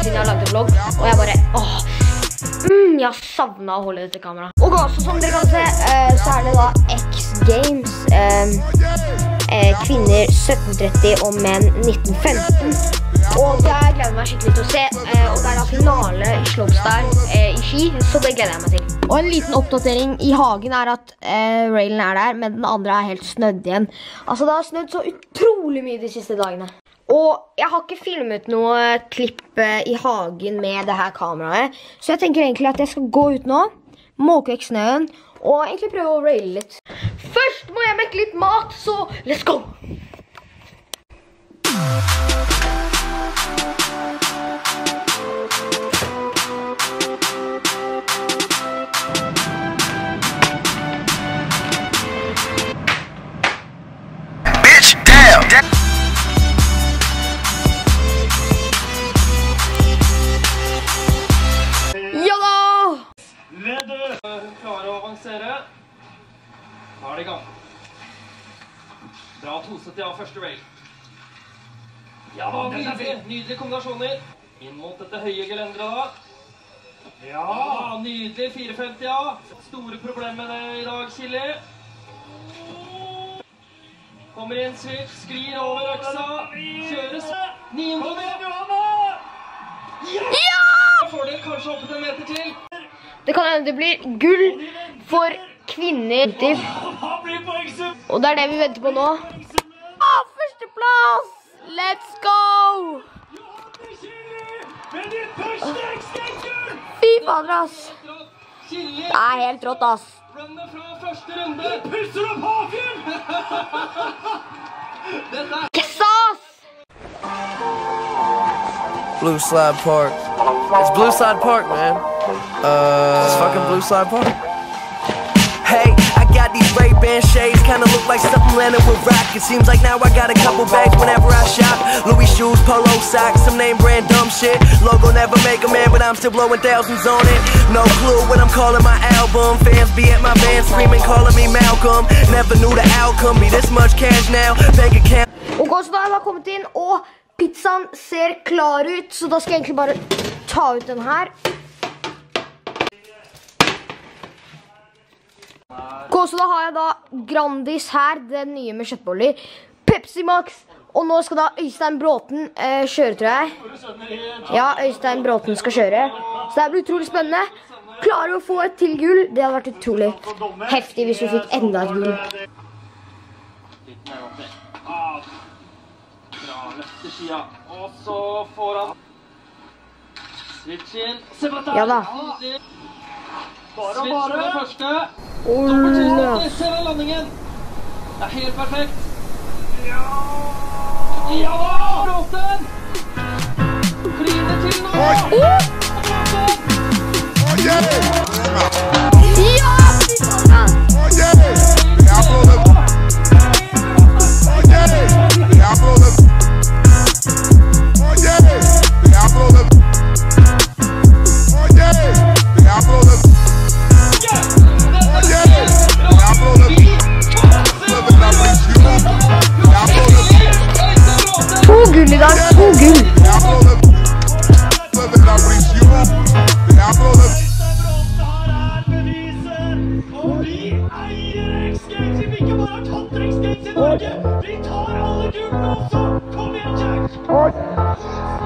siden jeg har laget en vlogg, og jeg bare, jeg har savnet å holde dette kameraet. Og også, som dere kan se, så er det da X Games, kvinner 1730 og menn 1915. Og jeg gleder meg skikkelig til å se, og det er da finale i Slopestyle i Ski, så det gleder jeg meg til. Og en liten oppdatering i hagen er at railen er der, men den andre er helt snødd igjen. Altså det har snødd så utrolig mye de siste dagene. Og jeg har ikke filmet noe klipp i hagen med det her kameraet, så jeg tenker egentlig at jeg skal gå ut nå, måke vekk snøen, og egentlig prøve å raile litt. Først må jeg mekke litt mat, så let's go! Bitch, damn! Klare å avansere. Da er det i gang. Bra 270 av første rail. Ja, nydelige kombinasjoner. Inn mot dette høye gelenderet da. Ja, nydelig 450, ja. Store problemer med det i dag, Chili. Kommer inn, sklir over øksa. Kjøres. 900. Ja! Fordel kanskje opp til en meter til. Det kan hende det blir gull for kvinner. Og det er det vi venter på nå. Førsteplass! Let's go! Fy fader, ass. Det er helt rått, ass. Runde fra første runde. Du pusser opp haken! Yes, ass! Blue Slide Park. It's Blue Slide Park, man. It's fucking Blue Slide Park. Hey, I got these Ray-Ban shades, kinda look like something landed with rock. It seems like now I got a couple bags whenever I shop. Louis shoes, polo socks, some name brand dumb shit. Logo never make a man, but I'm still blowing thousands on it. No clue what I'm calling my album. Fans be at my band screaming, calling me Malcolm. Never knew the outcome, be this much cash now. Bank account. Og så da har jeg kommet inn, og pizzaen ser klar ut, så da skal jeg egentlig bare ta ut den her. Så da har jeg da Grandis her, den nye med kjøttboller, Pepsi Max, og nå skal da Øystein Bråten kjøre, tror jeg. Ja, Øystein Bråten skal kjøre, så det blir utrolig spennende. Klarer vi å få et til gull? Det hadde vært utrolig heftig hvis vi fikk enda et gull. Bra, løfter skia, og så får han switch inn. Se på dette! Ja da. Switch på det første. Dobbelt se den landingen. Det er helt perfekt. Ja! Ja! Bråten! Kliner til nå! Ja! Vi tar alle gullene også! Kom igjen, Jack!